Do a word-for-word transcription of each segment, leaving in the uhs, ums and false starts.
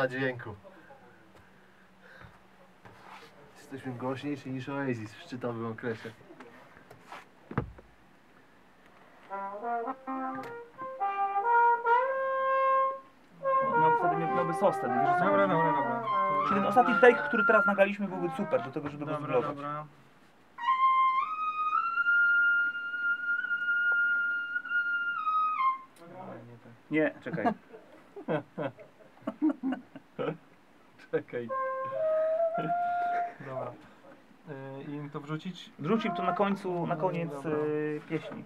ma dźwięku. Jesteśmy głośniejsi niż Oasis w szczytowym okresie. Miał, wtedy miałby sos wtedy, wiesz co? Dobra, dobra, dobra. Czyli ten ostatni take, który teraz nagraliśmy, byłby super do tego, żeby go Dobra, zbudować. dobra. Nie, czekaj. Czekaj. Dobra. Yy, I im to wrzucić? Wrzucił to na końcu, na koniec Dobra. y, pieśni.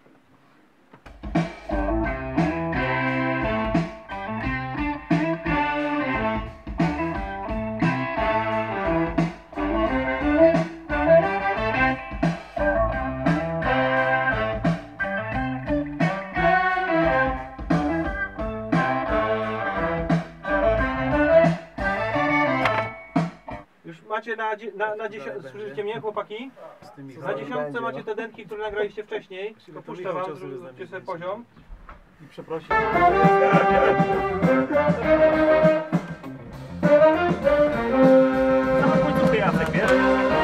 Już macie na, na, na dziesiątce, słyszycie mnie chłopaki? Na dziesiątce macie te denki, które nagraliście wcześniej. To puszczę wam, zróbcie sobie poziom. I przeprosić. Na końcu Jacek, wiesz?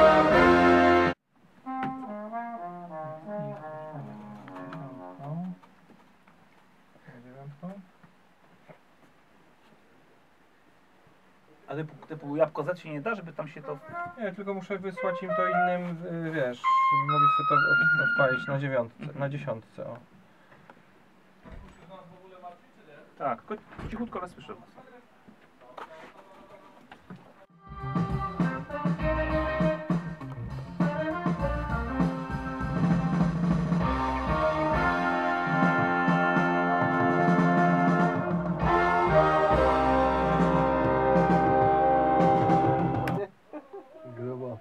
A typu, typu jabłko Z się nie da, żeby tam się to... Nie, tylko muszę wysłać im to innym, y, wiesz, żeby mogli sobie to od, odpalić na dziewiątce, na dziesiątce, o. Tak, tylko cichutko ale słyszę was. Grubo.